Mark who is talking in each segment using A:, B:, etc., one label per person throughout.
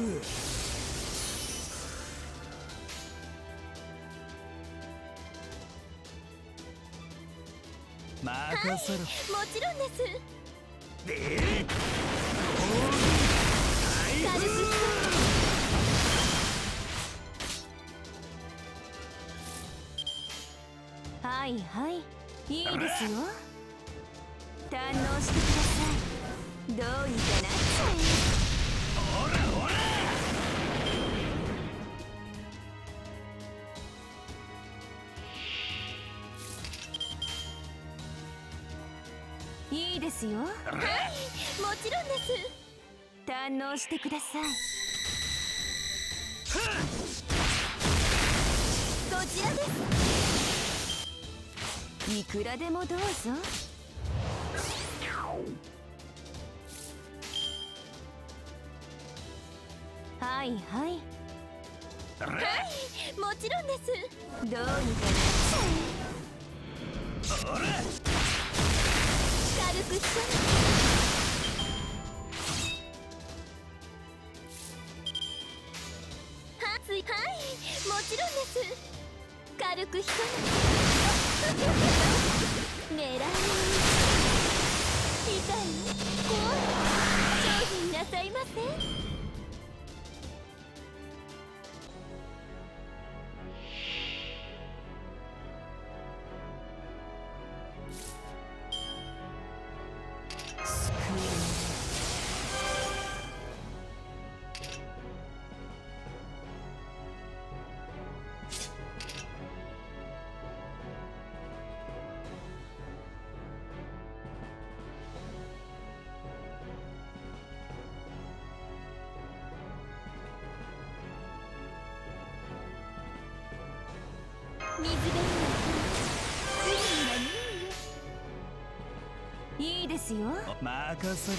A: 任せろ。
B: もちろんです。軽く一はいはい、いいですよ。堪能してください。どうにかなっちゃ
A: ほらほら。
B: え。いいですよ。はい、もちろんです。堪能してください。こちらです。いくらでもどうぞ。はいはい。はい、もちろんです。どうにかなっちゃえ。
A: ほら。
B: 軽く一緒に。はい、もちろんです。軽く一緒に。狙い痛い、怖い、商品なさいませ。水辺にはいいですよ。
A: 任せろ。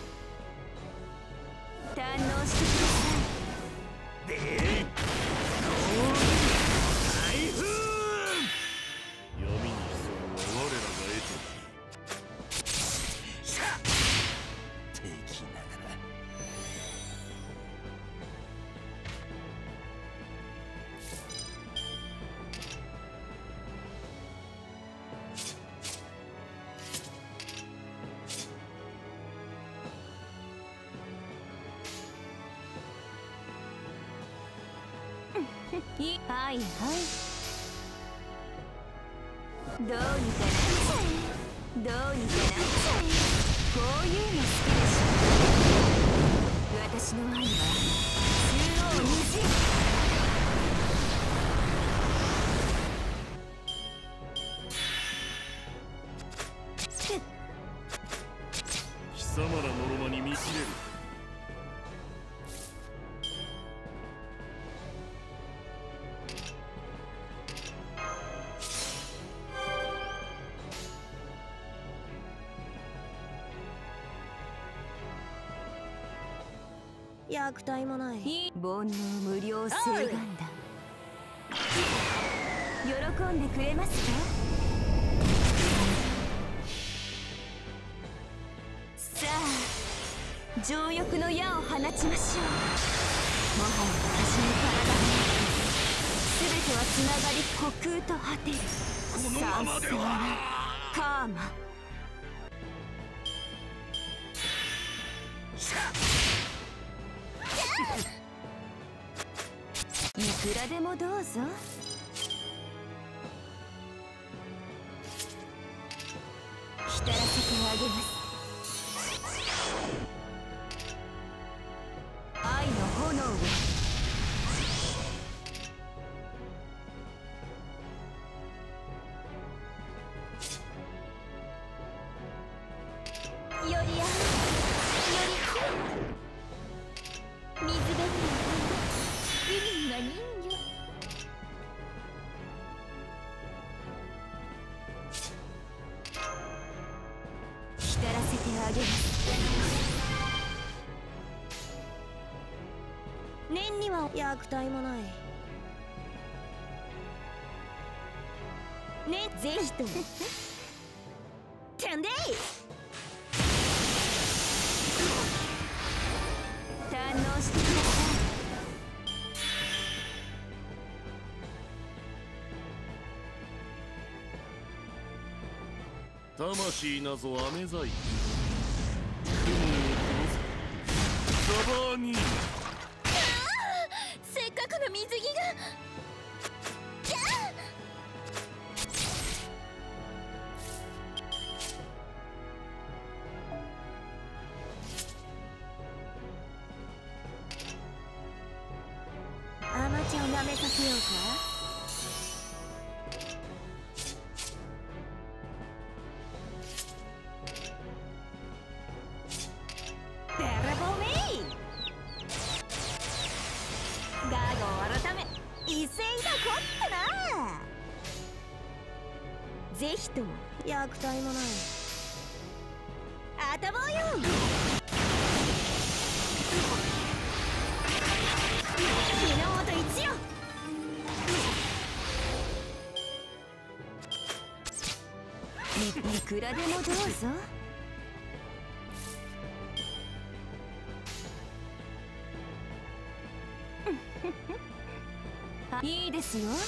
B: 堪能してください。
A: 台風。
C: 闇に潜むは我らが得た。敵ながら。
B: はいはい、どうにかなっちゃえ。どうにかなっちゃえ。こういうの好きでしょ。私の愛は縦横無尽。
C: 貴様らのろまに見切れる。
B: 虐待もない。煩悩無料請願だ。喜んでくれますか。さあ、情欲の矢を放ちましょう。もはや私の体に全てはつながり虚空と果てる。
A: このままでは
B: カーマ。いくらでもどうぞ。浸らせてあげます。愛の炎を。より愛、より水辺に海には人魚。浸らせてあげます。念には虐待もない。ね、ぜひともてんでい。堪能してください。
C: 魂なぞ飴細工、雲を殺せザバーニー。
B: せっかくの水着がキャーアマチュアを舐めさせようか。ベラボーメイガーゴ改め威勢がこったな。ぜひとも役体もないあたぼうよ。日の本一よ。いくらでもどうぞ。いいですよ。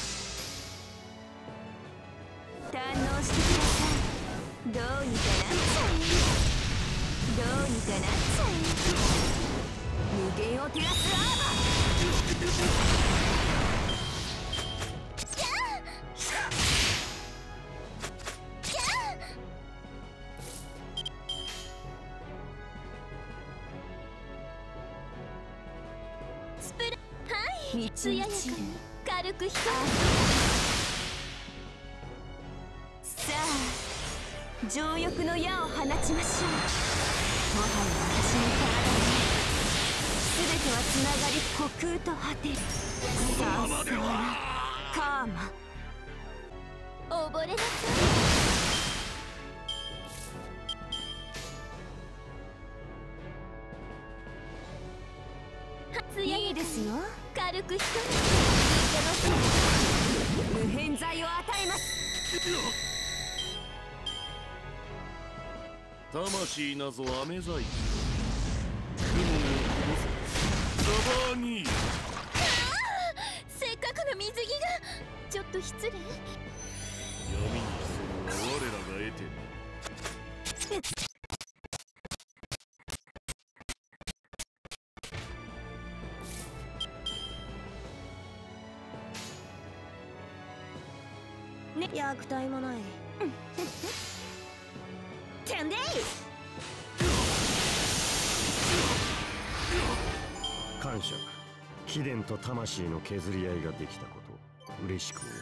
B: 堪能してください。どうにかなっちゃえ。どうにかなっちゃえ。無限を照らすアーマー。キャーキャースプラはい艶やかに軽くひとさあ情欲の矢を放ちましょう。もはや私の体に全てはつながり虚空と果てる。さあさあカーマ溺れなさい。いいですよ。軽くひと無偏罪を与えます。
C: 魂なぞ飴細工、雲を殺せザバーニー。
B: せっかくの水着がちょっと失礼。
C: 闇に潜む我らが得て
B: ね、役体もないてんでい。
D: 感謝。貴殿と魂の削り合いができたこと嬉しく思う。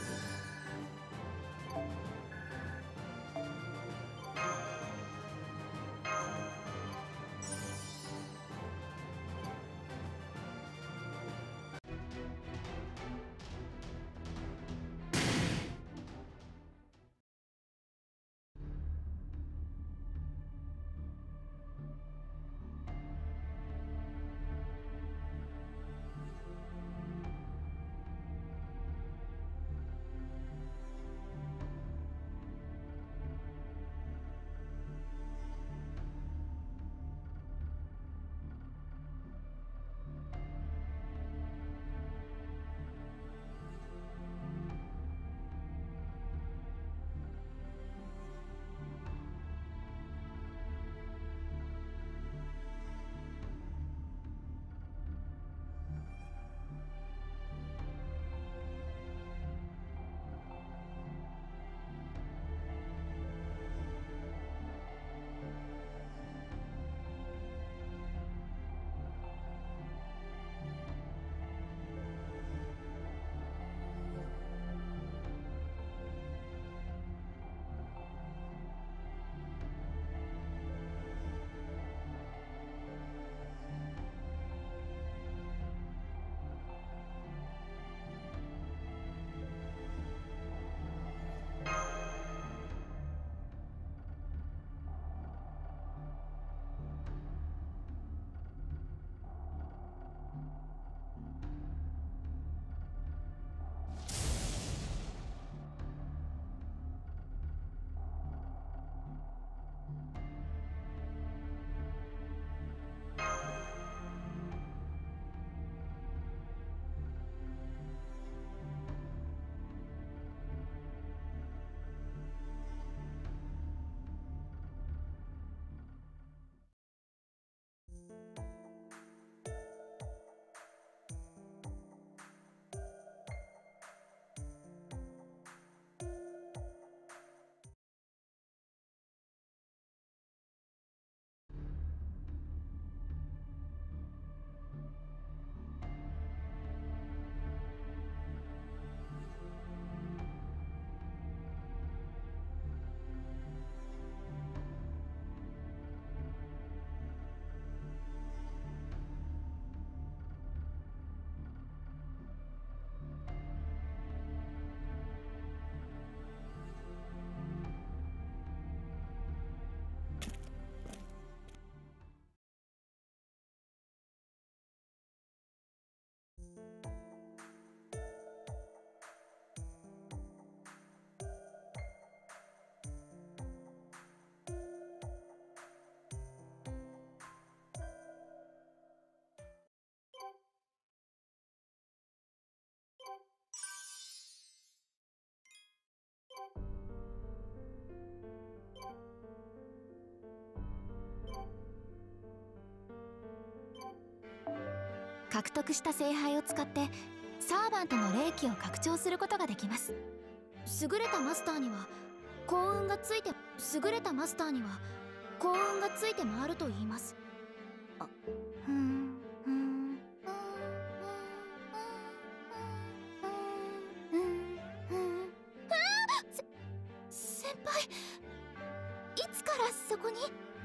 B: 獲得した聖杯を使ってサーバントの霊気を拡張することができます。優れたマスターには幸運がついて優れたマスターには幸運がついて回ると言います。先輩、いつからそこに？